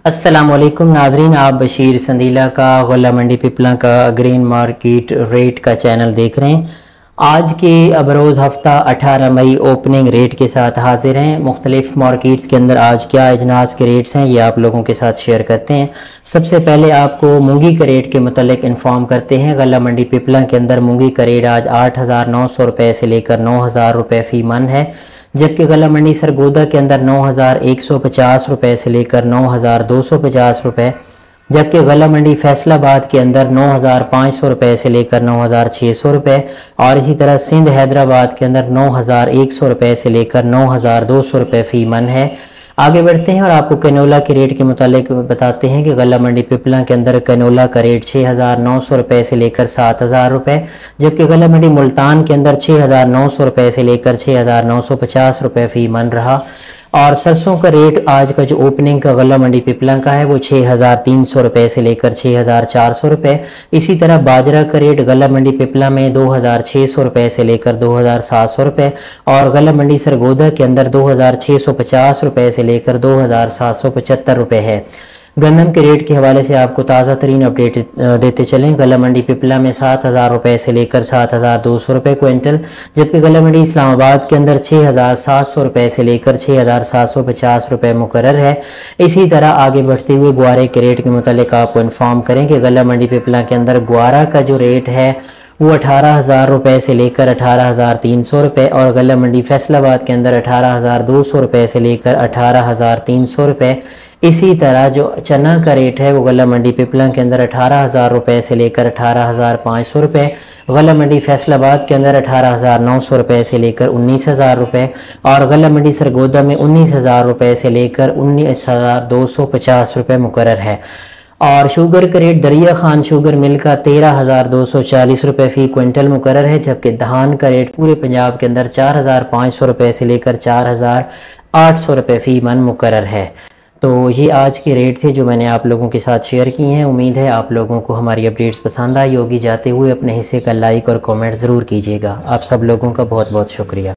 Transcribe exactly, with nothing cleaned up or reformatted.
अस्सलामुअलैकुम नाजरीन, आप बशीर संधीला का गला मंडी पिपला का ग्रीन मार्केट रेट का चैनल देख रहे हैं। आज के अबरोज़ हफ्ता अठारह मई ओपनिंग रेट के साथ हाजिर हैं। मुख्तलिफ मार्केट्स के अंदर आज क्या अजनास के रेट्स हैं ये आप लोगों के साथ शेयर करते हैं। सबसे पहले आपको मूंगी के रेट के मुतालिक इन्फॉर्म करते हैं। गला मंडी पिपला के अंदर मूंगी का रेट आज आठ हज़ार नौ सौ रुपये से लेकर नौ हज़ार रुपये फ़ी मन है, जबकि गला मंडी सरगोदा के अंदर नौ हज़ार एक सौ पचास रुपये से लेकर नौ हज़ार दो सौ पचास रुपये, जबकि गला मंडी फैसलाबाद के अंदर नौ हज़ार पाँच सौ रुपये से लेकर नौ हज़ार छः सौ रुपये, और इसी तरह सिंध हैदराबाद के अंदर नौ हज़ार एक सौ रुपये से लेकर नौ हज़ार दो सौ रुपये फ़ी मन है। आगे बढ़ते हैं और आपको कैनोला के रेट के मुतालिक बताते हैं कि गला मंडी पिपला के अंदर कैनोला का रेट छः हज़ार नौ सौ रुपये से लेकर सात हज़ार रुपये, जबकि गला मंडी मुल्तान के अंदर छः हज़ार नौ सौ रुपये से लेकर छः हज़ार नौ सौ पचास रुपये फ़ी मन रहा। और सरसों का रेट आज का जो ओपनिंग का गला मंडी पिपला का है वो छः हज़ार तीन सौ रुपये से लेकर छः हज़ार चार सौ रुपये। इसी तरह बाजरा का रेट गला मंडी पिपला में दो हज़ार छः सौ रुपये से लेकर दो हज़ार सात सौ रुपये, और गला मंडी सरगोदा के अंदर दो हज़ार छः सौ पचास रुपये से लेकर दो हज़ार सात सौ पचहत्तर रुपये है। गंदम के रेट के हवाले से आपको ताज़ा तरीन अपडेट देते चलें। गला मंडी पिपला में सात हज़ार रुपये से लेकर सात हज़ार दो सौ रुपये क्विंटल, जबकि गला मंडी इस्लामाबाद के अंदर छः हज़ार सात सौ रुपये से लेकर छः हज़ार सात सौ पचास रुपये मुकर्रर है। इसी तरह आगे बढ़ते हुए ग्वारे के रेट के मुतालिक आपको इन्फॉर्म करें कि गला मंडी पिपला के अंदर ग्वारा का जो रेट है वो अठारह हज़ार रुपये से लेकर अठारह हज़ार तीन सौ रुपये, और गला मंडी फैसलाबाद के अंदर अठारह हज़ार दो सौ रुपये से लेकर अठारह हज़ार तीन सौ रुपये। इसी तरह जो चना का रेट है वो गला मंडी पिपला के अंदर अठारह हज़ार रुपये से लेकर अठारह हज़ार पाँच सौ रुपये, गला मंडी फैसलाबाद के अंदर अठारह हज़ार नौ सौ रुपये से लेकर उन्नीस हज़ार रुपये, और गला मंडी सरगोदा में उन्नीस हज़ार रुपये से लेकर उन्नीस हज़ार दो सौ पचास रुपये मुकर्रर है। और शुगर का रेट दरिया खान शुगर मिल का तेरह हज़ार दो सौ चालीस रुपये फ़ी क्विंटल मुकर्रर है, जबकि धान का रेट पूरे पंजाब के अंदर चार हज़ार पाँच सौ रुपये से लेकर चार हज़ार आठ सौ रुपये फ़ी मन मुकर्रर है। तो ये आज के रेट थे जो मैंने आप लोगों के साथ शेयर किए हैं। उम्मीद है आप लोगों को हमारी अपडेट्स पसंद आई होगी। जाते हुए अपने हिस्से का लाइक और कमेंट ज़रूर कीजिएगा। आप सब लोगों का बहुत बहुत शुक्रिया।